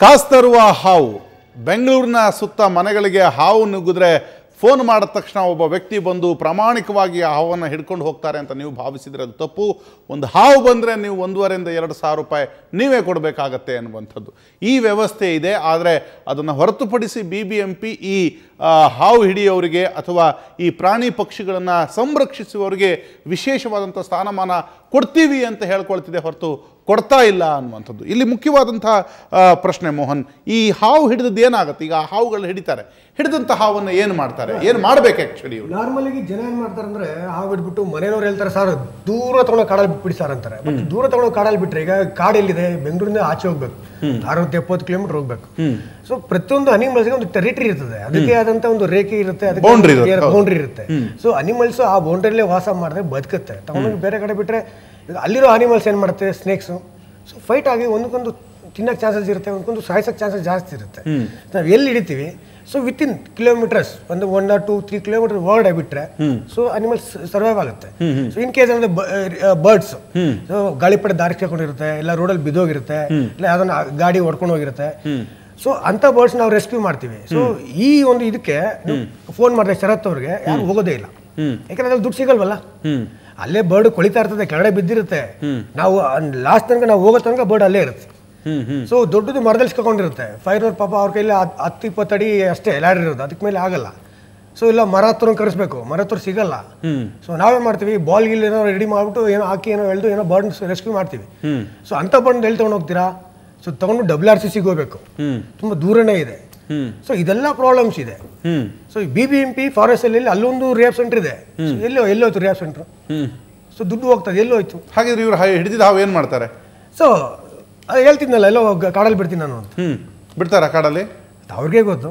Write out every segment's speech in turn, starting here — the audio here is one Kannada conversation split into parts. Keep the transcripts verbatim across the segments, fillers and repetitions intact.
ಕಾಸ್ತರುವ ಹಾವು ಬೆಂಗಳೂರಿನ ಸುತ್ತ ಮನೆಗಳಿಗೆ ಹಾವು ನುಗ್ಗಿದ್ರೆ ಫೋನ್ ಮಾಡಿದ ತಕ್ಷಣ ಒಬ್ಬ ವ್ಯಕ್ತಿ ಬಂದು ಪ್ರಾಮಾಣಿಕವಾಗಿ ಆ ಹಾವನ್ನು ಹಿಡ್ಕೊಂಡು ಹೋಗ್ತಾರೆ ಅಂತ ನೀವು ಭಾವಿಸಿದರೆ ಅದು ತಪ್ಪು. ಒಂದು ಹಾವು ಬಂದರೆ ನೀವು ಒಂದೂವರೆಯಿಂದ ಎರಡು ಸಾವಿರ ರೂಪಾಯಿ ನೀವೇ ಕೊಡಬೇಕಾಗತ್ತೆ ಅನ್ನುವಂಥದ್ದು ಈ ವ್ಯವಸ್ಥೆ ಇದೆ. ಆದರೆ ಅದನ್ನು ಹೊರತುಪಡಿಸಿ ಬಿ ಬಿ ಎಂ ಪಿ ಈ ಹಾವು ಹಿಡಿಯೋರಿಗೆ ಅಥವಾ ಈ ಪ್ರಾಣಿ ಪಕ್ಷಿಗಳನ್ನು ಸಂರಕ್ಷಿಸುವವರಿಗೆ ವಿಶೇಷವಾದಂಥ ಸ್ಥಾನಮಾನ ಕೊಡ್ತೀವಿ ಅಂತ ಹೇಳ್ಕೊಳ್ತಿದೆ ಹೊರತು ಕೊಡ್ತಾ ಇಲ್ಲ ಅನ್ನುವಂಥದ್ದು ಇಲ್ಲಿ ಮುಖ್ಯವಾದಂಥ ಪ್ರಶ್ನೆ. ಮೋಹನ್, ಈ ಹಾವು ಹಿಡಿದದ್ದು ಏನಾಗುತ್ತೆ? ಈಗ ಆ ಹಾವುಗಳು ಹಿಡಿತಾರೆ, ಹಿಡಿದಂಥ ಹಾವನ್ನು ಏನು ಮಾಡ್ತಾರೆ, ಏನು ಮಾಡಬೇಕು? ಆ್ಯಕ್ಚುಲಿ ನಾರ್ಮಲಾಗಿ ಜನ ಏನು ಮಾಡ್ತಾರೆ ಅಂದರೆ ಹಾವು ಹಿಡ್ಬಿಟ್ಟು ಮನೆಯವ್ರು ಹೇಳ್ತಾರೆ ಸರ್ ದೂರ ತಗೊಂಡು ಕಾಡಲ್ಲಿ ಬಿಟ್ಬಿಡಿ ಸರ್ ಅಂತಾರೆ. ಬಟ್ ದೂರ ತಗೊಂಡು ಕಾಡಲ್ಲಿ ಬಿಟ್ಟರೆ ಈಗ ಕಾಡು ಎಲ್ಲಿದೆ? ಬೆಂಗಳೂರಿಂದ ಆಚೆ ಹೋಗ್ಬೇಕು, ಅರವತ್ತು ಎಪ್ಪತ್ತು ಕಿಲೋಮೀಟರ್ ಹೋಗ್ಬೇಕು. ಸೊ ಪ್ರತಿಯೊಂದು ಅನಿಮಲ್ಸ್ಗೆ ಒಂದು ಟೆರಿಟರಿ ಇರ್ತದೆ, ಅದಕ್ಕೆ ಆದಂಥ ಒಂದು ರೇಖೆ ಇರುತ್ತೆ, ಅದಕ್ಕೆ ಬೌಂಡ್ರಿ ಇರುತ್ತೆ. ಸೊ ಅನಿಮಲ್ಸ್ ಆ ಬೌಂಡ್ರಿಯಲ್ಲೇ ವಾಸ ಮಾಡಿದ್ರೆ ಬದುಕುತ್ತೆ. ತಗೊಂಡೋಗಿ ಬೇರೆ ಕಡೆ ಬಿಟ್ಟರೆ ಅಲ್ಲಿರೋ ಅನಿಮಲ್ಸ್ ಏನು ಮಾಡುತ್ತೆ, ಸ್ನೇಕ್ಸು, ಸೊ ಫೈಟ್ ಆಗಿ ಒಂದಕ್ಕೊಂದು ತಿನ್ನೋಕ್ಕೆ ಚಾನ್ಸಸ್ ಇರುತ್ತೆ, ಒಂದಕ್ಕೊಂದು ಸಾಯಿಸೋಕ್ಕೆ ಚಾನ್ಸಸ್ ಜಾಸ್ತಿ ಇರುತ್ತೆ. ನಾವು ಎಲ್ಲಿ ಹಿಡಿತೀವಿ ಸೊ ವಿತ್ ಇನ್ ಕಿಲೋಮೀಟರ್ಸ್ ಒಂದು one or two three kilometre ಹೊರಗಡೆ ಬಿಟ್ಟರೆ ಸೊ ಅನಿಮಲ್ಸ್ ಸರ್ವೈವ್ ಆಗುತ್ತೆ. ಸೊ ಇನ್ ಕೇಸ್ ಅಂದರೆ ಬರ್ಡ್ಸ್ ಸೊ ಗಾಳಿಪಟ ದಾರಿ ಕೇಳ್ಕೊಂಡಿರುತ್ತೆ, ಇಲ್ಲ ರೋಡಲ್ಲಿ ಬಿದ್ದೋಗಿರುತ್ತೆ, ಇಲ್ಲ ಯಾವ್ದನ್ನ ಗಾಡಿ ಹೊಡ್ಕೊಂಡು ಹೋಗಿರುತ್ತೆ. ಸೊ ಅಂಥ ಬರ್ಡ್ಸ್ ನಾವು ರೆಸ್ಕ್ಯೂ ಮಾಡ್ತೀವಿ. ಸೊ ಈ ಒಂದು ಇದಕ್ಕೆ ಫೋನ್ ಮಾಡಿದ್ರೆ ಶರತ್ ಅವ್ರಿಗೆ ಯಾರು ಹೋಗೋದೇ ಇಲ್ಲ, ಯಾಕಂದ್ರೆ ಅದ್ರಲ್ಲಿ ದುಡ್ಡು ಸಿಗಲ್ವಲ್ಲ. ಅಲ್ಲೇ ಬರ್ಡ್ ಕೊಳಿತಾ ಇರ್ತದೆ, ಕೆಳಗಡೆ ಬಿದ್ದಿರುತ್ತೆ, ನಾವು ಲಾಸ್ಟ್ ತನಕ ನಾವು ಹೋಗೋ ತನಕ ಬರ್ಡ್ ಅಲ್ಲೇ ಇರುತ್ತೆ. ಸೊ ದೊಡ್ಡದು ಮರದಲ್ಲಿ ಸಿಕ್ಕೊಂಡಿರುತ್ತೆ, ಫೈರ್ ಅವ್ರ ಪಾಪ ಅವ್ರ ಕೈಲಿ ಹತ್ತು ಇಪ್ಪತ್ತು ಅಡಿ ಅಷ್ಟೇ ಲ್ಯಾಡರ್ ಇರೋದು, ಅದಕ್ಕೆ ಮೇಲೆ ಆಗಲ್ಲ. ಸೊ ಇಲ್ಲ ಮರ ಹತ್ರ ಕರೆಸ್ಬೇಕು, ಮರ ಹತ್ರ ಸಿಗಲ್ಲ. ಸೊ ನಾವೇನ್ ಮಾಡ್ತೀವಿ, ಬಾಲ್ ಗಿಲ್ ಏನೋ ರೆಡಿ ಮಾಡ್ಬಿಟ್ಟು ಏನೋ ಹಾಕಿ ಏನೋ ಎಳ್ದು ಏನೋ ಬರ್ಡ್ ರೆಸ್ಕ್ಯೂ ಮಾಡ್ತೀವಿ. ಸೊ ಅಂತ ಬರ್ಡ್ ಎಲ್ಲಿ ತಗೊಂಡು ಹೋಗ್ತೀರಾ? ಸೊ ತಗೊಂಡು ಡಬ್ಲ್ಯೂ ಆರ್ ಸಿ ಸಿಗೆ ಹೋಗ್ಬೇಕು, ತುಂಬಾ ದೂರನೇ ಇದೆ. ಸೊ ಇದೆಲ್ಲ ಪ್ರಾಬ್ಲಮ್ಸ್ ಇದೆ. So B B M P forest ಅಲ್ಲಿ ಅಲ್ಲೊಂದು ರಿಯಾಪ್ ಸೆಂಟರ್ ಇದೆ, ಎಲ್ಲೋ ಎಲ್ಲೋಯ್ತು ರಿಯಾಪ್ ಸೆಂಟರ್? ಸೊ ದುಡ್ಡು ಹೋಗ್ತದೆ, ಎಲ್ಲೋಯ್ತು? ಹಾಗಿದ್ರೆ ಇವ್ರು ಹಿಡಿದಿದ್ದ ಹಾವು ಏನು ಮಾಡ್ತಾರೆ? ಸೊ ಅದು ಹೇಳ್ತಿದ್ನಲ್ಲ, ಎಲ್ಲೋ ಕಾಡಲ್ಲಿ ಬಿಡ್ತೀನಿ ನಾನು ಅಂತ. ಬಿಡ್ತಾರ ಕಾಡಲ್ಲಿ? ಅವ್ರಿಗೆ ಗೊತ್ತು.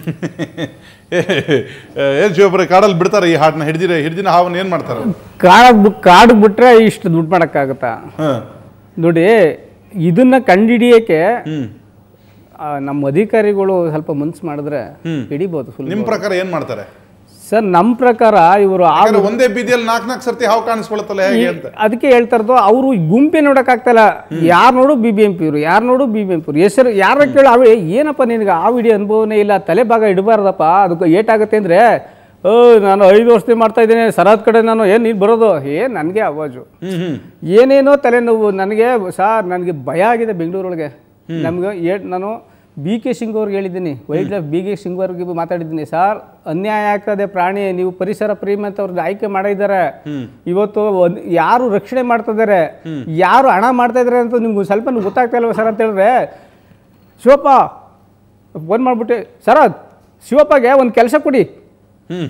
ಏನು ಶಿವಪುರ ಕಾಡಲ್ಲಿ ಬಿಡ್ತಾರೆ ಈ ಹಾಡನ್ನ? ಹಿಡಿದಿರ ಹಿಡಿದಿನ ಹಾವನ್ನ ಏನು ಮಾಡ್ತಾರೆ? ಕಾಡು ಕಾಡು ಬಿಟ್ರೆ ಇಷ್ಟು ದುಡ್ಡು ಮಾಡೋಕ್ಕಾಗತ್ತಾ? ನೋಡಿ, ಇದನ್ನ ಕಂಡುಹಿಡಿಯೋಕ್ಕೆ ನಮ್ಮ ಅಧಿಕಾರಿಗಳು ಸ್ವಲ್ಪ ಮನ್ಸು ಮಾಡಿದ್ರೆ ಹಿಡಿಬೋದು. ನಿಮ್ಮ ಪ್ರಕಾರ ಏನು ಮಾಡ್ತಾರೆ ಸರ್? ನಮ್ಮ ಪ್ರಕಾರ ಇವರು ಒಂದೇ ಬೀದಿಯಲ್ಲಿ ನಾಲ್ಕು ನಾಲ್ಕು ಸರ್ತಿ ಹಾವು ಕಾಣಿಸ್ಕೊಳತ್ತಲ್ಲ, ಹೇಗೆ ಅಂತ ಅದಕ್ಕೆ ಹೇಳ್ತಾ ಇರೋದು. ಅವರು ಗುಂಪೆ ನೋಡೋಕ್ಕಾಗ್ತಲ್ಲ, ಯಾರು ನೋಡು ಬಿ ಬಿ ಎಂ ಪಿ ಇವರು, ಯಾರು ನೋಡು ಬಿ ಬಿ ಎಂ ಪಿ ಇವರು ಹೆಸರು ಯಾರ ಕೇಳಿ ಅವೇ ಏನಪ್ಪ ನಿನಗೆ ಆ ವಿಡಿಯೋ ಅನುಭವನೇ ಇಲ್ಲ, ತಲೆ ಭಾಗ ಇಡಬಾರ್ದಪ್ಪ, ಅದಕ್ಕೆ ಏಟಾಗುತ್ತೆ ಅಂದರೆ ಓ ನಾನು ಐದು ವರ್ಷದಿಂದ ಮಾಡ್ತಾ ಇದ್ದೀನಿ ಸರಾದ್ ಕಡೆ, ನಾನು ಏನು ನೀನು ಬರೋದು ಏನು ನನಗೆ ಅವಾಜು ಏನೇನೋ ತಲೆನೋವು ನನಗೆ. ಸಾರ್ ನನಗೆ ಭಯ ಆಗಿದೆ ಬೆಂಗಳೂರೊಳಗೆ. ನಮ್ಗೆ ಏ ನಾನು ಬಿ ಕೆ ಸಿಂಗ್ ಅವ್ರಿಗೆ ಹೇಳಿದ್ದೀನಿ, wild life B K Singh ಅವ್ರಿಗೆ ಮಾತಾಡಿದ್ದೀನಿ. ಸಾರ್ ಅನ್ಯಾಯ ಆಗ್ತದೆ, ಪ್ರಾಣಿ ನೀವು ಪರಿಸರ ಪ್ರೇಮಿ ಅಂತ ಅವ್ರಿಗೆ ಆಯ್ಕೆ ಮಾಡಿದ್ದಾರೆ. ಇವತ್ತು ಯಾರು ರಕ್ಷಣೆ ಮಾಡ್ತಾ ಇದ್ದಾರೆ, ಯಾರು ಹಣ ಮಾಡ್ತಾ ಇದ್ದಾರೆ ಅಂತ ನಿಮ್ಗೆ ಸ್ವಲ್ಪ ಗೊತ್ತಾಗ್ತಾ ಇಲ್ವ ಸರ್ ಅಂತ ಹೇಳಿದ್ರೆ, ಶಿವಪ್ಪ ಫೋನ್ ಮಾಡಿಬಿಟ್ಟು ಸರದ್ ಶಿವಪ್ಪಗೆ ಒಂದು ಕೆಲಸ ಕೊಡಿ. ಹ್ಮ್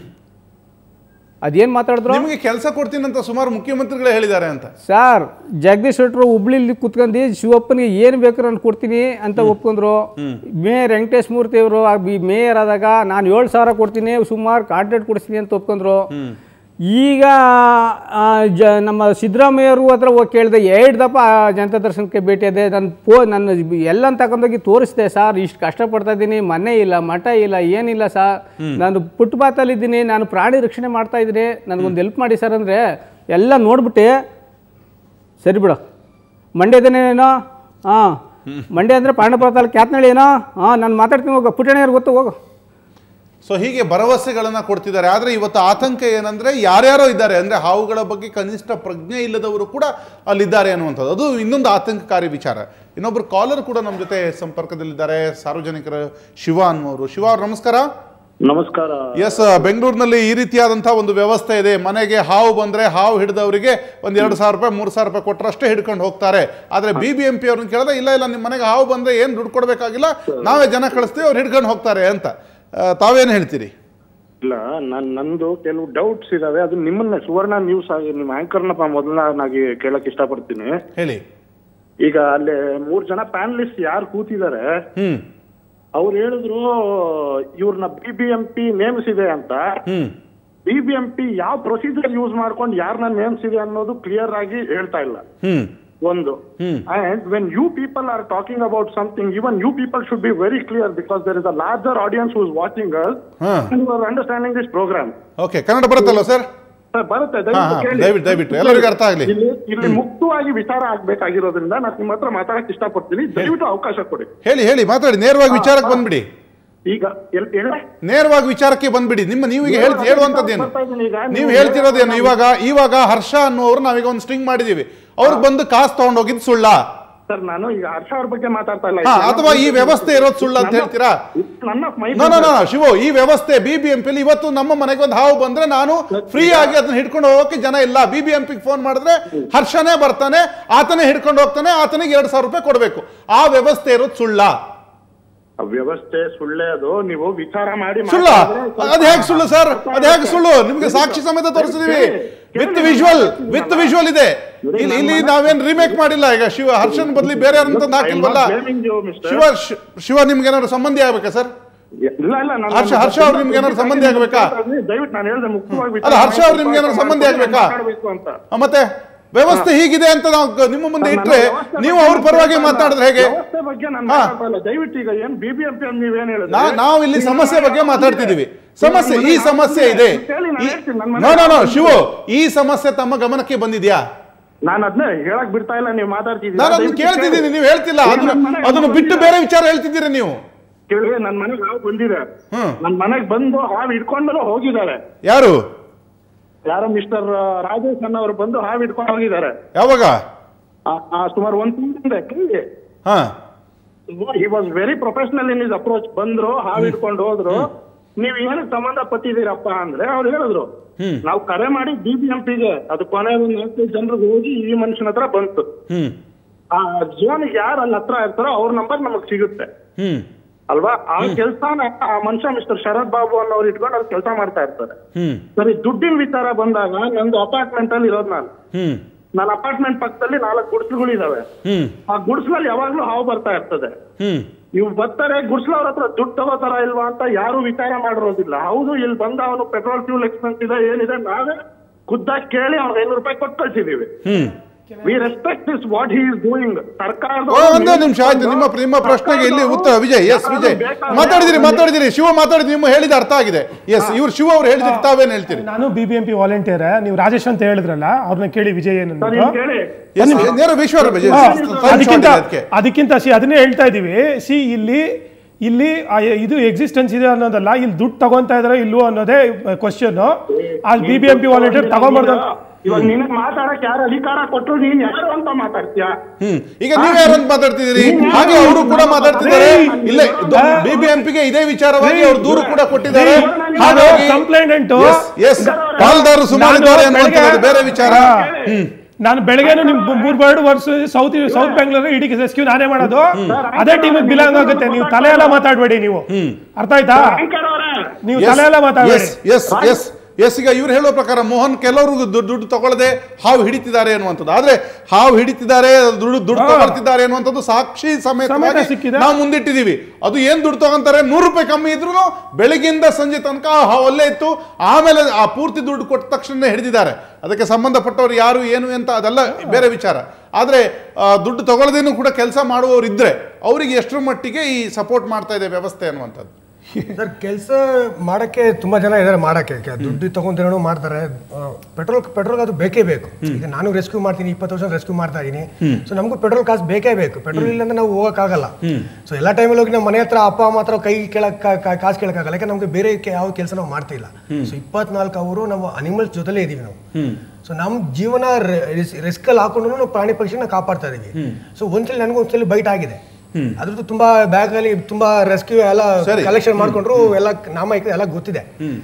ಅದೇನು ಮಾತಾಡಿದ್ರು? ನಿಮಗೆ ಕೆಲಸ ಕೊಡ್ತೀನಿ ಅಂತ ಸುಮಾರು ಮುಖ್ಯಮಂತ್ರಿಗಳೇ ಹೇಳಿದ್ದಾರೆ ಅಂತ. ಸರ್ ಜಗದೀಶ್ ಶೆಟ್ಟರು ಹುಬ್ಳಿಲಿ ಕುತ್ಕೊಂಡು ಶಿವಪ್ಪನಿಗೆ ಏನು ಬೇಕಾದ್ರೂ ನಾನು ಕೊಡ್ತೀನಿ ಅಂತ ಒಪ್ಕೊಂಡ್ರು. ಮೇಯರ್ ವೆಂಕಟೇಶ್ ಮೂರ್ತಿ ಅವರು ಮೇಯರ್ ಆದಾಗ ನಾನು ಏಳು ಸಾವಿರ ಕೊಡ್ತೀನಿ, ಸುಮಾರು ಕಾಂಟ್ರಾಕ್ಟ್ ಕೊಡಿಸ್ತೀನಿ ಅಂತ ಒಪ್ಕೊಂಡ್ರು. ಈಗ ಜ ನಮ್ಮ ಸಿದ್ದರಾಮಯ್ಯರು ಹತ್ರ ಹೋಗಿ ಕೇಳಿದೆ, ಎರಡು ದಪ್ಪ ಜನತಾ ದರ್ಶನಕ್ಕೆ ಭೇಟಿ ಅದೇ, ನಾನು ಪೋ ನನ್ನ ಎಲ್ಲ ತಗೊಂಡೋಗಿ ತೋರಿಸ್ದೆ. ಸರ್ ಇಷ್ಟು ಕಷ್ಟಪಡ್ತಾ ಇದ್ದೀನಿ, ಮನೆ ಇಲ್ಲ, ಮಠ ಇಲ್ಲ, ಏನಿಲ್ಲ ಸರ್, ನಾನು ಪುಟ್ಪಾತಲ್ಲಿದ್ದೀನಿ, ನಾನು ಪ್ರಾಣಿ ರಕ್ಷಣೆ ಮಾಡ್ತಾ ಇದ್ದೀನಿ, ನನಗೊಂದು ಹೆಲ್ಪ್ ಮಾಡಿ ಸರ್ ಅಂದರೆ ಎಲ್ಲ ನೋಡ್ಬಿಟ್ಟು ಸರಿ ಬಿಡು ಮಂಡ್ಯದೇನೇನೋ, ಹಾಂ ಮಂಡ್ಯ ಅಂದರೆ ಪಾಂಡವಪುರ ತಾಲೂಕು ಕ್ಯಾತ್ನಳ್ಳಿ ಏನೋ, ಹಾಂ ನಾನು ಮಾತಾಡ್ತೀನಿ, ಹೋಗೋ ಪುಟ್ಟಣಿಯವ್ರು ಗೊತ್ತು ಹೋಗೋ. ಸೊ ಹೀಗೆ ಭರವಸೆಗಳನ್ನು ಕೊಡ್ತಿದ್ದಾರೆ. ಆದರೆ ಇವತ್ತು ಆತಂಕ ಏನಂದರೆ ಯಾರ್ಯಾರೋ ಇದ್ದಾರೆ, ಅಂದರೆ ಹಾವುಗಳ ಬಗ್ಗೆ ಕನಿಷ್ಠ ಪ್ರಜ್ಞೆ ಇಲ್ಲದವರು ಕೂಡ ಅಲ್ಲಿದ್ದಾರೆ ಅನ್ನುವಂಥದ್ದು, ಅದು ಇನ್ನೊಂದು ಆತಂಕಕಾರಿ ವಿಚಾರ. ಇನ್ನೊಬ್ಬರು ಕಾಲರ್ ಕೂಡ ನಮ್ಮ ಜೊತೆ ಸಂಪರ್ಕದಲ್ಲಿದ್ದಾರೆ, ಸಾರ್ವಜನಿಕರು ಶಿವ ಅನ್ನೋರು. ಶಿವ ಅವ್ರು ನಮಸ್ಕಾರ. ನಮಸ್ಕಾರ. ಎಸ್, ಬೆಂಗಳೂರಿನಲ್ಲಿ ಈ ರೀತಿಯಾದಂಥ ಒಂದು ವ್ಯವಸ್ಥೆ ಇದೆ. ಮನೆಗೆ ಹಾವು ಬಂದರೆ ಹಾವು ಹಿಡಿದವರಿಗೆ ಒಂದು ಎರಡು ಸಾವಿರ ರೂಪಾಯಿ ಮೂರು ಸಾವಿರ ರೂಪಾಯಿ ಕೊಟ್ಟರಷ್ಟೇ ಹಿಡ್ಕೊಂಡು ಹೋಗ್ತಾರೆ. ಆದರೆ ಬಿ ಬಿ ಎಂ ಪಿ ಅವ್ರನ್ನ ಕೇಳಿದ್ರೆ ಇಲ್ಲ ಇಲ್ಲ ನಿಮ್ಮ ಮನೆಗೆ ಹಾವು ಬಂದರೆ ಏನು ದುಡ್ಡು ಕೊಡಬೇಕಾಗಿಲ್ಲ, ನಾವೇ ಜನ ಕಳಿಸ್ತೀವಿ, ಅವ್ರು ಹಿಡ್ಕೊಂಡು ಹೋಗ್ತಾರೆ ಅಂತ. ತಾವೇನು ಹೇಳ್ತೀರಿ? ಇಲ್ಲ, ನನ್ ನಂದು ಕೆಲವು ಡೌಟ್ಸ್ ಇದಾವೆ, ಅದು ನಿಮ್ಮನ್ನ ಸುವರ್ಣ ನ್ಯೂಸ್ ಆಗಿ ನಿಮ್ಮ ಆಂಕರ್ನ ಮೊದಲನಾಗಿ ಕೇಳಕ್ ಇಷ್ಟಪಡ್ತೀನಿ. ಹೇಳಿ. ಈಗ ಅಲ್ಲಿ ಮೂರ್ ಜನ ಪ್ಯಾನಲಿಸ್ಟ್ ಯಾರು ಕೂತಿದ್ದಾರೆ, ಅವ್ರು ಹೇಳಿದ್ರು ಇವ್ರನ್ನ ಬಿ ಬಿ ಎಂ ಪಿ ನೇಮಿಸಿದೆ ಅಂತ. ಬಿ ಬಿ ಎಂ ಪಿ ಯಾವ ಪ್ರೊಸೀಜರ್ ಯೂಸ್ ಮಾಡ್ಕೊಂಡು ಯಾರನ್ನ ನೇಮಿಸಿದೆ ಅನ್ನೋದು ಕ್ಲಿಯರ್ ಆಗಿ ಹೇಳ್ತಾ ಇಲ್ಲ ಒಂದು. And when you people are talking about something, even you people should be very clear, because there is a larger audience who is watching us and who are understanding this program. Okay, Kannada ಬರುತ್ತಲ್ಲ ಸರ್? ಸರ್ ಬರುತ್ತೆ ಹಾ, ಹಾ, ದಯವಿಟ್ಟು ದಯವಿಟ್ಟು ಎಲ್ಲರಿಗೂ ಅರ್ಥ ಆಗ್ಲಿ. ಇಲ್ಲಿ ಇಲ್ಲಿ ಮುಕ್ತವಾಗಿ ವಿಚಾರ ಆಗ್ಬೇಕಾಗಿರೋದ್ರಿಂದ ನಾನು ನಿಮ್ಮ ಹತ್ರ ಮಾತಾಡಕ್ ಇಷ್ಟಪಡ್ತೀನಿ, ದಯವಿಟ್ಟು ಅವಕಾಶ ಕೊಡಿ. ಹೇಳಿ ಹೇಳಿ ಮಾತಾಡಿ, ನೇರವಾಗಿ ವಿಚಾರಕ್ಕೆ ಬಂದ್ಬಿಡಿ. ಈಗ ಎಲ್- ಹೇಳ- ನೇರವಾಗಿ ವಿಚಾರಕ್ಕೆ ಬಂದ್ಬಿಡಿ. ನಿಮ್ಮ ನೀವು ಈಗ ಹೇಳ್ ಹೇಳುವಂತದ್ದೇನು, ನೀವು ಹೇಳ್ತಿರೋದೇನು? ಇವಾಗ ಇವಾಗ ಹರ್ಷ ಅನ್ನೋರು ನಾವೀಗ ಒಂದು ಸ್ಟ್ರಿಂಗ್ ಮಾಡಿದೀವಿ, ಅವ್ರಿಗೆ ಬಂದು ಕಾಸು ತಗೊಂಡೋಗಿದ್ದು ಸುಳ್ಳ ಸರ್? ನಾನು ಈಗ ಹರ್ಷ ಅವ್ರ ಬಗ್ಗೆ ಮಾತಾಡ್ತಾ ಇಲ್ಲ. ಹಾ, ಅಥವಾ ಈ ವ್ಯವಸ್ಥೆ ಇರೋದು ಸುಳ್ಳು ಅಂತ ಹೇಳ್ತೀರಾ? ನನ್ನ ಮೈ ನೋ ನೋ ನೋ ಶಿವು, ಈ ವ್ಯವಸ್ಥೆ ಬಿಬಿಎಂಪಿ ಇವತ್ತು ನಮ್ಮ ಮನೆಗೆ ಒಂದು ಹಾವು ಬಂದ್ರೆ ನಾನು ಫ್ರೀ ಆಗಿ ಅದನ್ನ ಹಿಡ್ಕೊಂಡು ಹೋಗೋಕೆ ಜನ ಇಲ್ಲ. ಬಿಬಿಎಂಪಿಗೆ ಫೋನ್ ಮಾಡಿದ್ರೆ ಹರ್ಷನೇ ಬರ್ತಾನೆ, ಆತನೇ ಹಿಡ್ಕೊಂಡು ಹೋಗ್ತಾನೆ, ಆತನಿಗೆ ಎರಡ್ ಸಾವಿರ ರೂಪಾಯಿ ಕೊಡ್ಬೇಕು. ಆ ವ್ಯವಸ್ಥೆ ಇರೋದು ಸುಳ್ಳ? ವ್ಯವಸ್ಥೆ ಸುಳ್ಳೇ. ಅದು ನೀವು ವಿಚಾರ ಮಾಡಿ ಸುಳ್ಳ? ಅದ್ ಹೇಗೆ ಸುಳ್ಳು ಸರ್? ಅದ್ ಹೇಗೆ ಸುಳ್ಳು? ನಿಮ್ಗೆ ಸಾಕ್ಷಿ ಸಮೇತ ತೋರಿಸಿದೀವಿ, ವಿತ್ ವಿಜುವಲ್ ವಿತ್ ವಿಜುವಲ್ ಇದೆ. ಇಲ್ಲಿ ಇಲ್ಲಿ ನಾವೇನ್ ರಿಮೇಕ್ ಮಾಡಿಲ್ಲ. ಈಗ ಶಿವ ಹರ್ಷನ್ ಬದ್ಲಿ ಬೇರೆ ಯಾರಂತ ಹಾಕಿಲ್ವಲ್ಲ. ಶಿವ ಶಿವ ನಿಮ್ಗೆ ಏನಾದ್ರು ಸಂಬಂಧಿ ಆಗ್ಬೇಕಾ ಸರ್? ಇಲ್ಲ ಇಲ್ಲ ನಾನು- ಹರ್ಷ ಹರ್ಷ ಅವ್ರು ನಿಮ್ಗೆ ಏನಾದ್ರು ಸಂಬಂಧಿ ಆಗ್ಬೇಕಾ? ದಯವಿಟ್ಟು ನಾನು ಹೇಳಿದೆ ಮುಕ್ತವಾಗಿ ಅಲ್ಲ, ಹರ್ಷ ಅವ್ರು ನಿಮ್ಗೆ ಏನಾದ್ರು ಸಂಬಂಧಿ ಆಗ್ಬೇಕಾ? ಮಾತಾಡ್ಬೇಕು ಅಂತ. ಆ, ಮತ್ತೆ ವ್ಯವಸ್ಥೆ ಹೀಗಿದೆ ಅಂತ ನಾವು ನಿಮ್ಮ ಮುಂದೆ ಇಟ್ರೆ ನೀವು ಅವ್ರ ಪರವಾಗಿ ಮಾತಾಡಿದ್ರೆ ಹೇಗೆ? ವ್ಯವಸ್ಥೆ ಬಗ್ಗೆ ನಾನು ಮಾತಾಡ್ತಾ ಇಲ್ಲ. ದಯವಿಟ್ಟು ಈಗ ಏನ್ ಬಿಬಿಎಂಪಿ ಅಂತ ನೀವೇನ್ ಹೇಳಿದ್ರೆ ನಾ- ನಾವು ಇಲ್ಲಿ ಸಮಸ್ಯೆ ಬಗ್ಗೆ ಮಾತಾಡ್ತಿದೀವಿ. ಸಮಸ್ಯೆ, ಈ ಸಮಸ್ಯೆ ಇದೆ. ನೋ ನೋ ನೋ ಶಿವು, ಈ ಸಮಸ್ಯೆ ತಮ್ಮ ಗಮನಕ್ಕೆ ಬಂದಿದ್ಯಾ? ನಾನು ಅದನ್ನೇ ಹೇಳಕ್ ಬಿಡ್ತಾ ಇಲ್ಲ, ನೀವು ಮಾತಾಡ್ತಿದ್ದೀರಿ. ನಾನು ಅದನ್ನ ಕೇಳ್ತಿದ್ದೀನಿ, ನೀವು ಹೇಳ್ತಿಲ್ಲ. ಅದನ್ನ ಅದನ್ನು ಬಿಟ್ಟು ಬೇರೆ ವಿಚಾರ ಹೇಳ್ತಿದ್ದೀರಿ ನೀವು. ಕೇಳಿ, ನನ್ ಮನೆಗೆ ಹಾವು ಬಂದಿದೆ. ನನ್ ಮನೆಗೆ ಬಂದು ಹಾವು ಹಿಡ್ಕೊಂಡು ಹೋಗಿದ್ದಾರೆ. ಯಾರು? ಯಾರೋ ಮಿಸ್ಟರ್ ರಾಜೇಶ್ ಅನ್ನೋರು ಬಂದು ಹಾವು ಹಿಡ್ಕೊಂಡು ಹೋಗಿದ್ದಾರೆ. ಯಾವಾಗ? ಸುಮಾರು ಒಂದ್ ತಿಂಗಳಿಂದ. ಕೇಳಿ, ಹಾ, he was very professional in his approach. ಬಂದ್ರು, ಹಾವು ಹಿಡ್ಕೊಂಡು ಹೋದ್ರು. ನೀವ್ ಏನಕ್ಕೆ ಸಂಬಂಧ ಪಟ್ಟಿದ್ದೀರಪ್ಪ ಅಂದ್ರೆ ಅವ್ರು ಹೇಳಿದ್ರು, ನಾವು ಕರೆ ಮಾಡಿ ಬಿಬಿಎಂಪಿಗೆ, ಅದು ಕೊನೆ ಒಂದು ನಾಲ್ಕೈದು ಜನರಿಗೆ ಹೋಗಿ ಈ ಮನುಷ್ಯನ ಹತ್ರ ಬಂತು. ಆ ಜೋನಿಗೆ ಯಾರು ಅಲ್ಲಿ ಹತ್ರ ಇರ್ತಾರೋ ಅವ್ರ ನಂಬರ್ ನಮಗ್ ಸಿಗುತ್ತೆ ಅಲ್ವಾ? ಆ ಕೆಲಸನ ಆ ಮನುಷ್ಯ ಮಿಸ್ಟರ್ ಶರತ್ ಬಾಬು ಅನ್ನೋರು ಇಟ್ಕೊಂಡು ಅವ್ರು ಕೆಲಸ ಮಾಡ್ತಾ ಇರ್ತಾರೆ. ಸರಿ, ದುಡ್ಡಿನ ವಿಚಾರ ಬಂದಾಗ ನಂದು ಅಪಾರ್ಟ್ಮೆಂಟ್ ಅಲ್ಲಿ ಇರೋದು ನಾನು. ನನ್ನ ಅಪಾರ್ಟ್ಮೆಂಟ್ ಪಕ್ಕದಲ್ಲಿ ನಾಲ್ಕು ಗುಡಿಸಲುಗಳು ಇದಾವೆ. ಆ ಗುಡಿಸಲಲ್ಲಿ ಯಾವಾಗ್ಲೂ ಹಾವು ಬರ್ತಾ ಇರ್ತದೆ. ಇವ್ ಬರ್ತಾರೆ, ಗುಡಿಸಲವ್ರ ಹತ್ರ ದುಡ್ಡು ತಗೋತಾರ ಇಲ್ವಾ ಅಂತ ಯಾರು ವಿಚಾರ ಮಾಡಿರೋದಿಲ್ಲ. ಹೌದು, ಇಲ್ಲಿ ಬಂದ ಅವನು ಪೆಟ್ರೋಲ್ ಫ್ಯೂಲ್ ಎಕ್ಸ್ಪೆನ್ಸ್ ಇದೆ, ಏನಿದೆ, ನಾವೇ ಖುದ್ದಾಗಿ ಕೇಳಿ ಅವ್ರಿಗೆ ಐನೂರು ರೂಪಾಯಿ ಕೊಟ್ಟು ಕಳ್ಸಿದೀವಿ. We respect this what he is doing. ಸರ್ಕಾರದ ಒಂದೇ ನಿಮಿಷ ಆಯ್ತು. ನಿಮ್ಮ ನಿಮ್ಮ ಪ್ರಶ್ನೆಗೆ ಇಲ್ಲಿ ಉತ್ತರ ವಿಜಯ್. ಎಸ್ ವಿಜಯ್ ಮಾತಾಡಿದಿರಿ ಮಾತಾಡಿದಿರಿ ಶಿವ ಮಾತಾಡಿದ್ರಿ, ನಿಮ್ಮ ಹೇಳಿದ ಅರ್ಥ ಆಗಿದೆ. ಎಸ್, ಇವ್ರು ಶಿವ ಅವ್ರು ಹೇಳಿದ್ರೆ ತಾವೇನ್ ಹೇಳ್ತೀರಿ? ನಾನು ಬಿಬಿಎಂಪಿ ವಾಲಂಟಿಯರ್. ನೀವು ರಾಜೇಶ್ ಅಂತ ಹೇಳಿದ್ರಲ್ಲ, ಅವ್ರನ್ನ ಕೇಳಿ ವಿಜಯ್ ಏನು ಅದಕ್ಕಿಂತ ಅದಕ್ಕಿಂತ ಸಿ ಅದನ್ನೇ ಹೇಳ್ತಾ ಇದೀವಿ. ಸಿ ಇಲ್ಲಿ ಇಲ್ಲಿ ಇದು ಎಕ್ಸಿಸ್ಟೆನ್ಸ್ ಇದೆ ಅನ್ನೋದಲ್ಲ, ಇಲ್ಲಿ ದುಡ್ಡು ತಗೊಂತಾ ಇದಾರೆ ಇಲ್ವೋ ಅನ್ನೋದೇ ಕ್ವಶನ್. ಆ ಬಿಬಿಎಂಪಿ ವಾಲಂಟಿಯರ್ ತಗೊಂಬಾರ್ದು. ಇವಾಗ ನಿನಗೆ ಮಾತಾಡಕ್ ಯಾರು ಅಧಿಕಾರ ಕೊಟ್ಟರು, ನೀನ್ ಯಾರು ಅಂತ ಮಾತಾಡ್ತೀಯಾ? ಹ್ಮ್ ಈಗ ನೀವ್ ಯಾರು ಅಂತ ಮಾತಾಡ್ತಿದ್ದೀರಿ? ಹಾಗೆ ಅವರು ಕೂಡ ಮಾತಾಡ್ತಿದ್ದಾರೆ. ಇಲ್ಲೇ ಬಿಬಿಎಂಪಿಗೆ ಇದೇ ವಿಚಾರವಾಗಿ ಅವರು ದೂರು ಕೂಡ ಕೊಟ್ಟಿದ್ದಾರೆ. ಹಾಗಾಗಿ ಕಂಪ್ಲೇಂಟ್ ಎಸ್ ಪಾಲ್ದಾರರು ಸುಮಾರು ಇದ್ದಾರೆ ಅನ್ನುವಂಥದ್ದು ಬೇರೆ ವಿಚಾರ. ಹ್ಮ್ ನಾನು ಬೆಳಗ್ಗೆನು ನಿಮ್ ಮೂರ್ಬರ್ಡ್ ವರ್ಷ ಸೌತ್ ಸೌತ್ ಬೆಂಗಳೂರು ಇಡೀ ರೆಸ್ಕ್ಯೂ ನಾನೇ ಮಾಡೋದು. ಅದೇ ಟೀಮಿಗೆ ಬಿಲಾಂಗ್ ಆಗುತ್ತೆ. ನೀವು ತಲೆ ಎಲ್ಲ ಮಾತಾಡ್ಬೇಡಿ. ನೀವು ಅರ್ಥ ಆಯ್ತಾ? ನೀವು ತಲೆ ಎಲ್ಲ ಮಾತಾಡ್ಬೇಡಿ. ಎಸ್ ಎಸ್ ಎಸ್ ಈಗ ಇವ್ರು ಹೇಳೋ ಪ್ರಕಾರ ಮೋಹನ್ ಕೆಲವರು ದುಡ್ಡು ದುಡ್ಡು ತಗೊಳ್ಳದೆ ಹಾವು ಹಿಡಿತಿದ್ದಾರೆ ಅನ್ನುವಂಥದ್ದು. ಆದ್ರೆ ಹಾವು ಹಿಡಿತಿದ್ದಾರೆ, ದುಡ್ಡು ದುಡ್ಡು ತಗೊಳ್ತಿದ್ದಾರೆ ಅನ್ನುವಂಥದ್ದು ಸಾಕ್ಷಿ ಸಮೇತ ನಾವು ಮುಂದಿಟ್ಟಿದೀವಿ. ಅದು ಏನ್ ದುಡ್ಡು ತಗೊಂತಾರೆ, ನೂರು ರೂಪಾಯಿ ಕಮ್ಮಿ ಇದ್ರು ಬೆಳಗಿಂದ ಸಂಜೆ ತನಕ ಹಾವು ಅಲ್ಲೇ ಇತ್ತು. ಆಮೇಲೆ ಆ ಪೂರ್ತಿ ದುಡ್ಡು ಕೊಟ್ಟ ತಕ್ಷಣ ಹಿಡಿದಿದ್ದಾರೆ. ಅದಕ್ಕೆ ಸಂಬಂಧಪಟ್ಟವ್ರು ಯಾರು ಏನು ಅಂತ ಅದೆಲ್ಲ ಬೇರೆ ವಿಚಾರ. ಆದರೆ ದುಡ್ಡು ತಗೊಳ್ಳದೇನು ಕೂಡ ಕೆಲಸ ಮಾಡುವವರು ಇದ್ರೆ ಅವರಿಗೆ ಎಷ್ಟರ ಮಟ್ಟಿಗೆ ಈ ಸಪೋರ್ಟ್ ಮಾಡ್ತಾ ಇದೆ ವ್ಯವಸ್ಥೆ ಅನ್ನುವಂಥದ್ದು. ಸರ್, ಕೆಲಸ ಮಾಡೋಕ್ಕೆ ತುಂಬ ಜನ ಇದ್ದಾರೆ. ಮಾಡೋಕ್ಕೆ ದುಡ್ಡು ತಗೊಂಡೇನೋ ಮಾಡ್ತಾರೆ. ಪೆಟ್ರೋಲ್ ಪೆಟ್ರೋಲ್ ಅದು ಬೇಕೇ ಬೇಕು. ಈಗ ನಾನು ರೆಸ್ಕ್ಯೂ ಮಾಡ್ತೀನಿ, ಇಪ್ಪತ್ತು ವರ್ಷ ರೆಸ್ಕ್ಯೂ ಮಾಡ್ತಾ ಇದ್ದೀನಿ. ಸೊ ನಮಗೂ ಪೆಟ್ರೋಲ್ ಕಾಸು ಬೇಕೇ ಬೇಕು. ಪೆಟ್ರೋಲ್ ಇಲ್ಲ ಅಂದ್ರೆ ನಾವು ಹೋಗೋಕ್ಕಾಗಲ್ಲ. ಸೊ ಎಲ್ಲ ಟೈಮಲ್ಲಿ ಹೋಗಿ ನಮ್ಮ ಮನೆ ಹತ್ರ ಅಪ್ಪ ಅಮ್ಮ ಹತ್ರ ಕೈ ಕೇಳಕ್ ಕಾಸು ಕೇಳಕ್ಕಾಗಲ್ಲ. ಯಾಕೆ ನಮ್ಗೆ ಬೇರೆ ಯಾವ ಕೆಲಸ ನಾವು ಮಾಡ್ತಿಲ್ಲ. ಸೊ ಇಪ್ಪತ್ನಾಲ್ಕು ಅವರು ನಾವು ಅನಿಮಲ್ಸ್ ಜೊತೆಲೇ ಇದೀವಿ ನಾವು. ಸೊ ನಮ್ಮ ಜೀವನ ರಿಸ್ಕಲ್ಲಿ ಹಾಕೊಂಡು ನಾವು ಪ್ರಾಣಿ ಪಕ್ಷಿನ ಕಾಪಾಡ್ತಾ ಇದೀವಿ. ಸೊ ಒಂದ್ಸಲಿ ನನಗೂ ಒಂದ್ಸಲಿ ಬೈಟ್ ಆಗಿದೆ. ಅದ್ರದ್ದು ತುಂಬಾ ಬ್ಯಾಗ್ ಅಲ್ಲಿ ತುಂಬಾ ರೆಸ್ಕ್ಯೂ ಎಲ್ಲ ಕಲೆಕ್ಷನ್ ಮಾಡ್ಕೊಂಡ್ರು, ಎಲ್ಲ ನಾಮ ಎಲ್ಲ ಗೊತ್ತಿದೆ.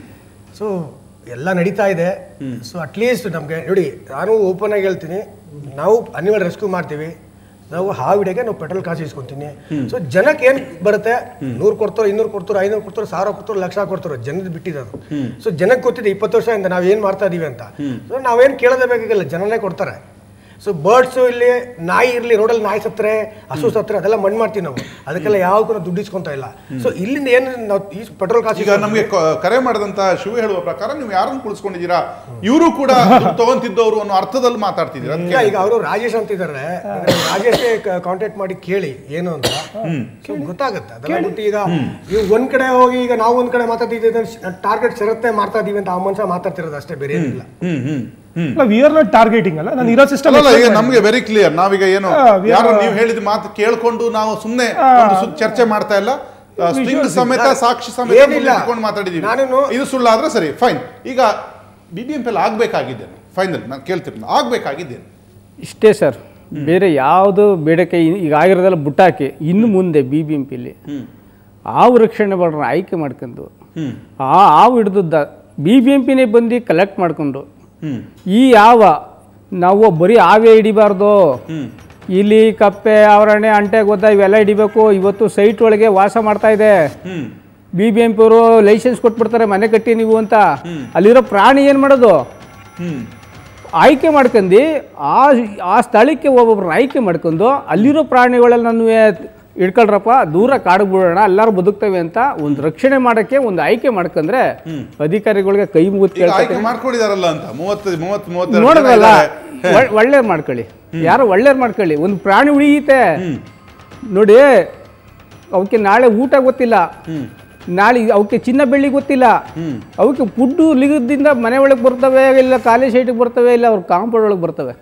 ಸೊ ಎಲ್ಲ ನಡೀತಾ ಇದೆ. ಸೊ ಅಟ್ಲೀಸ್ಟ್ ನಮ್ಗೆ ನೋಡಿ, ನಾನು ಓಪನ್ ಆಗಿ ಹೇಳ್ತೀನಿ, ನಾವು ಅನಿಮಲ್ ರೆಸ್ಕ್ಯೂ ಮಾಡ್ತೀವಿ. ನಾವು ಹಾವು ಹಿಡಿಯೋಕೆ ನಾವು ಪೆಟ್ರೋಲ್ ಕಾಸು ಇಸ್ಕೊಂತೀನಿ. ಸೊ ಜನಕ್ಕೆ ಏನ್ ಬರುತ್ತೆ, ನೂರು ಕೊಡ್ತಾರೋ, ಇನ್ನೂರು ಕೊಡ್ತಾರೋ, ಐನೂರು ಕೊಡ್ತಾರೋ, ಸಾವಿರ ಕೊಡ್ತಾರೋ, ಲಕ್ಷ ಕೊಡ್ತಾರೋ, ಜನದ ಬಿಟ್ಟಿದ್ದು. ಸೊ ಜನಕ್ಕೆ ಗೊತ್ತಿದೆ ಇಪ್ಪತ್ತು ವರ್ಷದಿಂದ ನಾವ್ ಏನ್ ಮಾಡ್ತಾ ಇದೀವಿ ಅಂತ. ಸೊ ನಾವೇನ್ ಕೇಳೋದೇ ಬೇಕಾಗಿಲ್ಲ, ಜನನೇ ಕೊಡ್ತಾರೆ. ಸೊ ಬರ್ಡ್ಸ್ ಇಲ್ಲಿ ನಾಯಿ ಇರ್ಲಿ ರೋಡಲ್ಲಿ ನಾಯಿ ಸತ್ತರೆ ಹಸು ಸತ್ತರೆ ಅದೆಲ್ಲ ಮಣ್ಣು ಮಾಡ್ತೀವಿ ನಾವು, ಅದಕ್ಕೆಲ್ಲ ಯಾವ ಕೂಡ ದುಡ್ಡು ಇಸ್ಕೊಂತ ಇಲ್ಲ. ಸೊ ಇಲ್ಲಿಂದ ಏನು ನಾವು ಈ ಪೆಟ್ರೋಲ್ ಕಾಸು ಈಗ ನಮಗೆ ಕರೆ ಮಾಡಿದಂತ ಶಿವ ಹೇಳುವ ಪ್ರಕಾರ ನೀವು ಯಾರನ್ನು ಕುಳಿಸ್ಕೊಂಡಿದ್ದೀರಾ, ಇವರು ಕೂಡ ತಗೊಂತಿದ್ದವರು ಅನ್ನೋ ಅರ್ಥದಲ್ಲಿ ಮಾತಾಡ್ತಿದ್ದೀರಾ. ಈಗ ಅವರು ರಾಜೇಶ್ ಅಂತಿದ್ದಾರೆ, ರಾಜೇಶ್ ಕಾಂಟ್ಯಾಕ್ಟ್ ಮಾಡಿ ಕೇಳಿ ಏನು ಅಂತ ಗೊತ್ತಾಗುತ್ತೆ. ಅದೆಲ್ಲ ಬಿಟ್ಟು ಈಗ ನೀವು ಒಂದ್ ಕಡೆ ಹೋಗಿ ಈಗ ನಾವು ಒಂದ್ ಕಡೆ ಮಾತಾಡ್ತಿದ್ದೀವಿ ಟಾರ್ಗೆಟ್ ಸಿರುತ್ತೆ ಮಾಡ್ತಾ ಇದೀವಿ ಅಂತ ಆ ಮನುಷ್ಯ ಮಾತಾಡ್ತಿರೋದು ಅಷ್ಟೇ, ಬೇರೆ ಏನಿಲ್ಲ. ವಿ ಆರ್ ನಾಟ್ ಟಾರ್ಗೆಟಿಂಗ್ ಅಲ್ಲ, ನಾನು ಇರೋ ಸಿಸ್ಟಮ್ ನಮಗೆ ವೆರಿ ಕ್ಲಿಯರ್. ನಾವೀಗ ಏನು ಯಾರು ನೀವು ಹೇಳಿದ ಮಾತು ಕೇಳ್ಕೊಂಡು ನಾವು ಸುಮ್ಮನೆ ಚರ್ಚೆ ಮಾಡ್ತಾ ಇಲ್ಲ, ಸಮೇತ ಸಾಕ್ಷಿ ಸಮೇತ ಮಾತಾಡಿದೀವಿ. ಇದು ಸುಳ್ಳಾದ್ರೆ ಸರಿ ಫೈನ್. ಈಗ ಬಿ ಬಿ ಎಂ ಪಿ ಆಗ್ಬೇಕಾಗಿದ್ದೇನೆ ಫೈನಲ್ ನಾನು ಕೇಳ್ತೀನಿ, ಆಗ್ಬೇಕಾಗಿದ್ದೇನೆ ಇಷ್ಟೇ ಸರ್, ಬೇರೆ ಯಾವುದು ಬೇಡಕ್ಕೆ ಈಗ ಆಗಿರೋದೆಲ್ಲ ಬುಟ್ಟಾಕಿ ಇನ್ನು ಮುಂದೆ ಬಿ ಬಿ ಎಂ ಪಿಲಿ ಹಾವು ರಕ್ಷಣೆ ಮಾಡೋಣ ಆಯ್ಕೆ ಮಾಡ್ಕೊಂಡು ಆ ಹಾವು ಹಿಡಿದದ್ದ ಬಿ ಬಿ ಎಂ ಪಿನೇ ಬಂದು ಕಲೆಕ್ಟ್ ಮಾಡ್ಕೊಂಡು ಈ ಯಾವ ನಾವು ಬರೀ ಹಾವೇ ಹಿಡಿಬಾರ್ದು, ಇಲ್ಲಿ ಕಪ್ಪೆ ಆವರಣೆ ಅಂಟೆ ಗೊತ್ತ ಇವೆಲ್ಲ ಹಿಡಿಬೇಕು. ಇವತ್ತು ಸೈಟ್ ಒಳಗೆ ವಾಸ ಮಾಡ್ತಾ ಇದೆ, ಬಿ ಬಿ ಎಂ ಪಿ ಅವರು ಲೈಸೆನ್ಸ್ ಕೊಟ್ಬಿಡ್ತಾರೆ ಮನೆ ಕಟ್ಟಿ ನೀವು ಅಂತ. ಅಲ್ಲಿರೋ ಪ್ರಾಣಿ ಏನು ಮಾಡೋದು, ಆಯ್ಕೆ ಮಾಡ್ಕೊಂಡು ಆ ಆ ಸ್ಥಳಕ್ಕೆ ಒಬ್ಬೊಬ್ರನ್ನ ಆಯ್ಕೆ ಮಾಡ್ಕೊಂಡು ಅಲ್ಲಿರೋ ಪ್ರಾಣಿಗಳೆಲ್ಲ ನಾನು ಇಟ್ಕೊಳ್ರಪ್ಪ ದೂರ ಕಾಡಿಗೆ ಬಿಡೋಣ ಎಲ್ಲರೂ ಬದುಕ್ತವೆ ಅಂತ ಒಂದು ರಕ್ಷಣೆ ಮಾಡೋಕ್ಕೆ ಒಂದು ಆಯ್ಕೆ ಮಾಡ್ಕೊಂಡ್ರೆ ಅಧಿಕಾರಿಗಳಿಗೆ ಕೈ ಮುಗಿದು ಮಾಡ್ಕೊಂಡಿದಾರಲ್ಲ ಅಂತ ನೋಡೋದಲ್ಲ. ಒಳ್ಳೇದು ಮಾಡ್ಕೊಳ್ಳಿ, ಯಾರೋ ಒಳ್ಳೇದು ಮಾಡ್ಕೊಳ್ಳಿ. ಒಂದು ಪ್ರಾಣಿ ಉಳಿಯುತ್ತೆ ನೋಡಿ, ಅವಕ್ಕೆ ನಾಳೆ ಊಟ ಗೊತ್ತಿಲ್ಲ, ನಾಳೆ ಅವಕ್ಕೆ ಚಿನ್ನ ಬೆಳ್ಳಿ ಗೊತ್ತಿಲ್ಲ, ಅವಕ್ಕೆ ಫುಡ್ಡು ಲಿಗದಿಂದ ಮನೆ ಒಳಗೆ ಬರ್ತವೆ, ಇಲ್ಲ ಕಾಲೇಜ್ ಸೈಟಿಗೆ ಬರ್ತವೆ, ಇಲ್ಲ ಅವ್ರ ಕಾಂಪೌಂಡ್ ಒಳಗೆ ಬರ್ತವೆ.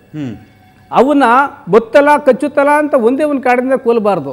ಅವನ್ನ ಬತ್ತಲ್ಲ ಕಚ್ಚುತ್ತಲ್ಲ ಅಂತ ಒಂದೇ ಒಂದು ಕಾಡಿಂದ ಕೊಲ್ಲಬಾರ್ದು.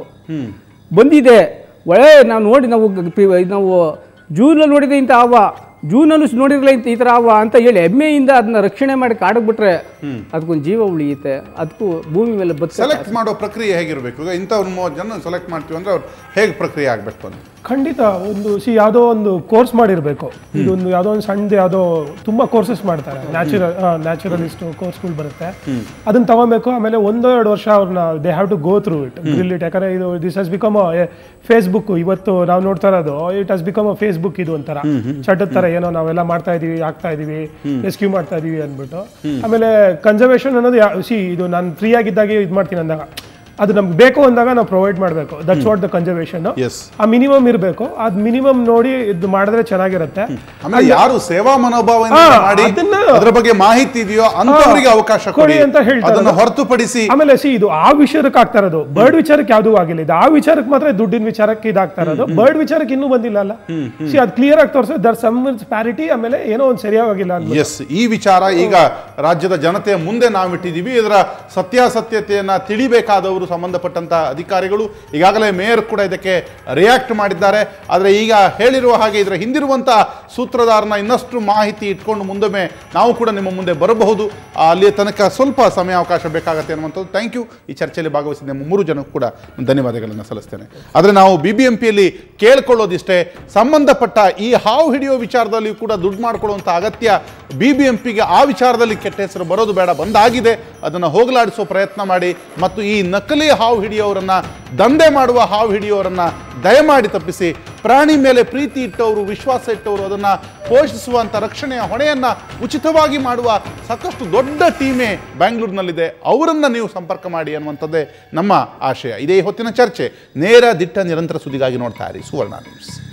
ಬಂದಿದೆ ಒಳ್ಳೆ ನಾವು ನೋಡಿ ನಾವು ನಾವು ಜೂನಲ್ಲಿ ನೋಡಿದೆ ಇಂಥ ಹಾವ, ಜೂನಲ್ಲೂ ನೋಡಿರಲಿಲ್ಲ ಇಂಥ ಈ ಥರ ಹಾವ ಅಂತ ಹೇಳಿ ಹೆಮ್ಮೆಯಿಂದ ಅದನ್ನ ರಕ್ಷಣೆ ಮಾಡಿ ಕಾಡಿಗೆ ಬಿಟ್ರೆ ಅದಕ್ಕೊಂದು ಜೀವ ಉಳಿಯುತ್ತೆ. ಅದಕ್ಕೂ ಭೂಮಿ ಮೇಲೆ ಬತ್ತ ಸೆಲೆಕ್ಟ್ ಮಾಡೋ ಪ್ರಕ್ರಿಯೆ ಹೇಗಿರಬೇಕು? ಈಗ ಇಂಥ ಒಂದು ಮೂವತ್ತು ಜನ ಸೆಲೆಕ್ಟ್ ಮಾಡ್ತೀವಿ ಅಂದರೆ ಅವ್ರು ಹೇಗೆ ಪ್ರಕ್ರಿಯೆ ಆಗಬೇಕು ಅಂತ ಖಂಡಿತ ಒಂದು ಸಿ ಯಾವುದೋ ಒಂದು ಕೋರ್ಸ್ ಮಾಡಿರಬೇಕು. ಇದೊಂದು ಯಾವುದೋ ಒಂದು ಸಣ್ಣದು ಯಾವುದೋ ತುಂಬ ಕೋರ್ಸಸ್ ಮಾಡ್ತಾರೆ, ನ್ಯಾಚುರಲ್ ನ್ಯಾಚುರಲಿಸ್ಟ್ ಕೋರ್ಸ್ಗಳು ಬರುತ್ತೆ, ಅದನ್ನ ತಗೋಬೇಕು. ಆಮೇಲೆ ಒಂದೋ ಎರಡು ವರ್ಷ ಅವ್ರನ್ನ they have to go through it grill it. ಯಾಕಂದರೆ ಇದು ದಿಸ್ ಹಸ್ ಬಿಕಮ್ ಫೇಸ್ಬುಕ್. ಇವತ್ತು ನಾವು ನೋಡ್ತಾ ಇರೋದು it has become a Facebook. ಇದು ಒಂಥರ ಚಟ್ಟದ ಥರ ಏನೋ ನಾವೆಲ್ಲ ಮಾಡ್ತಾ ಇದೀವಿ, ಆಗ್ತಾ ಇದೀವಿ, ರೆಸ್ಕ್ಯೂ ಮಾಡ್ತಾ ಇದೀವಿ ಅಂದ್ಬಿಟ್ಟು. ಆಮೇಲೆ ಕನ್ಸರ್ವೇಷನ್ ಅನ್ನೋದು ಸಿ ಇದು ನಾನು ಫ್ರೀ ಆಗಿದ್ದಾಗೆ ಇದು ಮಾಡ್ತೀನಿ ಅಂದಾಗ ಅದು ನಮ್ಗೆ ಬೇಕು ಅಂದಾಗ ನಾವು ಪ್ರೊವೈಡ್ ಮಾಡಬೇಕು. That's what the conservation. ಆ ಮಿನಿಮಮ್ ಇರಬೇಕು, ಅದ್ ಮಿನಿಮಮ್ ನೋಡಿ ಇದು ಮಾಡಿದ್ರೆ ಚೆನ್ನಾಗಿರುತ್ತೆ. ಆಮೇಲೆ ಯಾರು ಸೇವಾ ಮನೋಭಾವದಿಂದ ಮಾಡಿ ಅದರ ಬಗ್ಗೆ ಮಾಹಿತಿ ಇದೆಯೋ ಅಂತವರಿಗೆ ಅವಕಾಶ ಕೊಡಿ ಅಂತ ಹೇಳ್ತಾರೆ. ಅದನ್ನ ಹೊರತುಪಡಿಸಿ ಆಮೇಲೆ ಸಿ ಇದು ಆ ವಿಚಾರಕ್ಕೆ ಆಗ್ತಾ ಇರೋದು, ಬರ್ಡ್ ವಿಚಾರಕ್ಕೆ ಯಾವ್ದು ಆಗಿಲ್ಲ. ಇದು ಆ ವಿಚಾರಕ್ಕೆ ಮಾತ್ರ ದುಡ್ಡಿನ ವಿಚಾರಕ್ಕೆ ಇದಾಗ್ತಾ ಇರೋದು, ಬರ್ಡ್ ವಿಚಾರಕ್ಕೆ ಇನ್ನೂ ಬಂದಿಲ್ಲ ಅಲ್ಲ. ಸಿ ಅದು ಕ್ಲಿಯರ್ ಆಗಿ ತೋರಿಸೋ ದರ್ ಸಮ್ ಪ್ಯಾರಿಟಿ. ಆಮೇಲೆ ಏನೋ ಒಂದು ಸರಿಯಾಗಿಲ್ಲ. ಎಸ್, ಈ ವಿಚಾರ ಈಗ ರಾಜ್ಯದ ಜನತೆಯ ಮುಂದೆ ನಾವು ಇಟ್ಟಿದ್ದೀವಿ. ಇದರ ಸತ್ಯಾಸತ್ಯತೆಯನ್ನ ತಿಳಿಬೇಕಾದವರು ಸಂಬಂಧಪಟ್ಟಂತ ಅಧಿಕಾರಿಗಳು ಈಗಾಗಲೇ ಮೇಯರ್ ಕೂಡ ಇದಕ್ಕೆ ರಿಯಾಕ್ಟ್ ಮಾಡಿದ್ದಾರೆ. ಆದರೆ ಈಗ ಹೇಳಿರುವ ಹಾಗೆ ಇದರ ಹಿಂದಿರುವಂಥ ಸೂತ್ರಧಾರನ ಇನ್ನಷ್ಟು ಮಾಹಿತಿ ಇಟ್ಕೊಂಡು ಮುಂದೊಮ್ಮೆ ನಾವು ಕೂಡ ನಿಮ್ಮ ಮುಂದೆ ಬರಬಹುದು. ಅಲ್ಲಿಯ ತನಕ ಸ್ವಲ್ಪ ಸಮಯಾವಕಾಶ ಬೇಕಾಗತ್ತೆ ಅನ್ನುವಂಥದ್ದು. Thank you. ಈ ಚರ್ಚೆಯಲ್ಲಿ ಭಾಗವಹಿಸಿದ ನಿಮ್ಮ ಮೂರು ಜನಕ್ಕೂ ಕೂಡ ಧನ್ಯವಾದಗಳನ್ನು ಸಲ್ಲಿಸ್ತೇನೆ. ಆದರೆ ನಾವು ಬಿ ಬಿ ಎಂ ಪಿಯಲ್ಲಿ ಕೇಳ್ಕೊಳ್ಳೋದಿಷ್ಟೇ, ಸಂಬಂಧಪಟ್ಟ ಈ ಹಾವು ಹಿಡಿಯೋ ವಿಚಾರದಲ್ಲಿ ಕೂಡ ದುಡ್ಡು ಮಾಡ್ಕೊಳ್ಳುವಂಥ ಅಗತ್ಯ ಬಿ ಬಿ ಎಂ ಪಿಗೆ ಆ ವಿಚಾರದಲ್ಲಿ ಕೆಟ್ಟ ಹೆಸರು ಬರೋದು ಬೇಡ. ಬಂದಾಗಿದೆ, ಅದನ್ನು ಹೋಗಲಾಡಿಸೋ ಪ್ರಯತ್ನ ಮಾಡಿ. ಮತ್ತು ಈ ನಕಲಿ ಹಾವು ಹಿಡಿಯೋರನ್ನ, ದಂಧೆ ಮಾಡುವ ಹಾವು ಹಿಡಿಯೋರನ್ನ ದಯಮಾಡಿ ತಪ್ಪಿಸಿ. ಪ್ರಾಣಿ ಮೇಲೆ ಪ್ರೀತಿ ಇಟ್ಟವರು, ವಿಶ್ವಾಸ ಇಟ್ಟವರು, ಅದನ್ನು ಪೋಷಿಸುವಂಥ ರಕ್ಷಣೆಯ ಹೊಣೆಯನ್ನು ಉಚಿತವಾಗಿ ಮಾಡುವ ಸಾಕಷ್ಟು ದೊಡ್ಡ ಟೀಮೇ ಬೆಂಗಳೂರಿನಲ್ಲಿದೆ. ಅವರನ್ನು ನೀವು ಸಂಪರ್ಕ ಮಾಡಿ ಅನ್ನುವಂಥದ್ದೇ ನಮ್ಮ ಆಶಯ. ಇದೇ ಹೊತ್ತಿನ ಚರ್ಚೆ. ನೇರ ದಿಟ್ಟ ನಿರಂತರ ಸುದ್ದಿಗಾಗಿ ನೋಡ್ತಾ ಇರಿ ಸುವರ್ಣ ನ್ಯೂಸ್.